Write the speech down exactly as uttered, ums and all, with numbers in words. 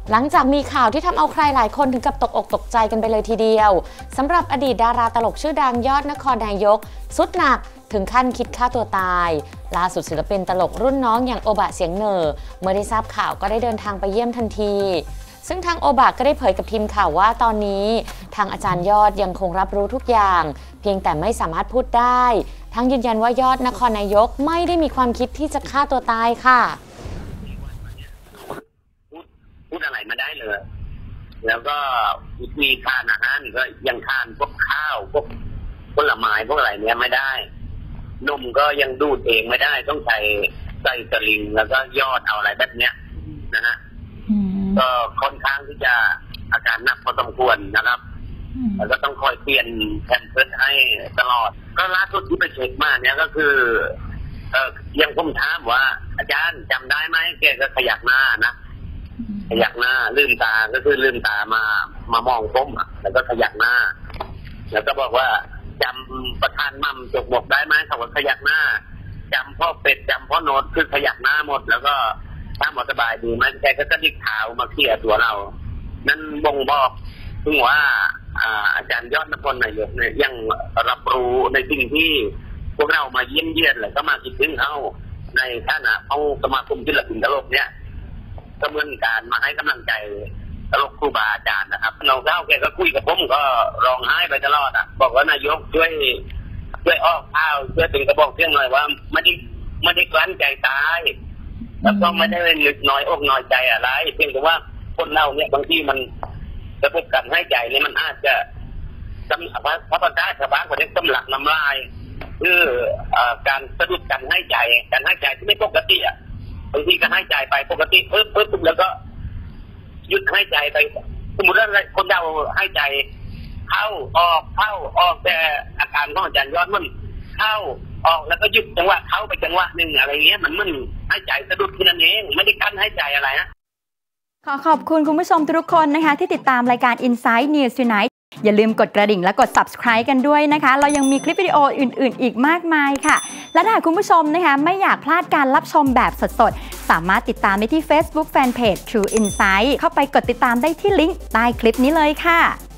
หลังจากมีข่าวที่ทำเอาใครหลายคนถึงกับตกอกตกใจกันไปเลยทีเดียวสำหรับอดีตดาราตลกชื่อดังยอดนครนายกสุดหนักถึงขั้นคิดฆ่าตัวตายล่าสุดศิลปินตลกรุ่นน้องอย่างโอบะเสียงเหน่อเมื่อได้ทราบข่าวก็ได้เดินทางไปเยี่ยมทันทีซึ่งทางโอบะก็ได้เผยกับทีมข่าวว่าตอนนี้ทางอาจารย์ยอดยังคงรับรู้ทุกอย่างเพียงแต่ไม่สามารถพูดได้ทั้งยืนยันว่ายอดนครนายกไม่ได้มีความคิดที่จะฆ่าตัวตายค่ะพูดอะไรมาได้เลยแล้วก็มีทานอาหารก็ยังทานพวกข้าวพวกผลไม้พวกอะไรเนี้ยไม่ได้นมก็ยังดูดเองไม่ได้ต้องใส่ใส่สลิงแล้วก็ยอดเอาอะไรแบบเนี้ยนะฮะก็ค่อนข้างที่จะอาการหนักพอสมควรนะครับแล้วก็ต้องคอยเปลี่ยนแผ่นเพิร์ดให้ตลอดก็ล่าสุดที่ไปเช็คมาเนี้ยก็คือเออยังผมถามว่าอาจารย์จำได้ไหมแกก็ขยักหน้านะขยักหน้าลืมตาก็คือลืมตามามามองผมอ่ะแล้วก็ขยักหน้าแล้วก็บอกว่าจำประธานมั่มจกบกได้ไหมเขาว่าขยักหน้าจำพ่อเป็ดจำพ่อโนดคือขยักหน้าหมดแล้วก็ถ้าหมดสบายดีไหมแกก็กระดิกเท้ามาเคลียร์ตัวเรานั่นบ่งบอกถึงว่าอาจารย์ยอดนครนายกเนี่ยยังรับรู้ในสิ่งที่พวกเรามาเยี่ยมเยียนแล้วก็มาคิดถึงเขาในฐานะของสมาคมศิลปินตลกเนี่ยก็เหมือนการมาให้กำลังใจตลกครูบาอาจารย์นะครับน้องเจ้าแกก็คุยกับผมก็ร้องไห้ไปตลอดอ่ะบอกว่านายกช่วยช่วยออกข่าวช่วยถึงกระบอกเสียงหน่อยว่าไม่ได้ไม่ได้กลั้นใจตายแล้วก็ไม่ได้นึกน้อยอกน้อยใจอะไรเพียงแต่ว่าคนเราเนี่ยบางทีมันระบบการให้ใจเนี่ยมันอาจจะสำพระประกาศชาวบ้านคนนี้สำลักน้ำลายคือการสะดุดการให้ใจการให้ใจที่ไม่ปกติอ่ะบางทีก็ให้ใจไปปกติเพิ่มเพิ่มแล้วก็หยุดให้ใจไปสมมติว่าคนเราให้ใจเข้าออกเข้าออกแต่อาการของอาจารย์ยอดมันเข้าออกแล้วก็หยุดจังหวะเข้าไปจังหวะหนึ่งอะไรเงี้ยมันมันให้ใจสะดุดแค่นั้นเองไม่ได้กั้นให้ใจอะไรนะขอขอบคุณคุณผู้ชมทุกคนนะคะที่ติดตามรายการ Inside News Tonight อย่าลืมกดกระดิ่งและกด Subscribe กันด้วยนะคะเรายังมีคลิปวิดีโออื่นๆอีกมากมายค่ะและถ้าคุณผู้ชมนะคะไม่อยากพลาดการรับชมแบบสดๆสามารถติดตามได้ที่ Facebook Fanpage True Insight เข้าไปกดติดตามได้ที่ลิงก์ใต้คลิปนี้เลยค่ะ